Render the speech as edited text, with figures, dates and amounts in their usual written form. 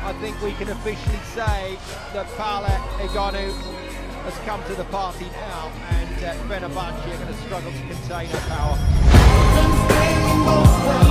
I think we can officially say that Paola Egonu has come to the party now, and Fenerbahce are going to struggle to contain her power.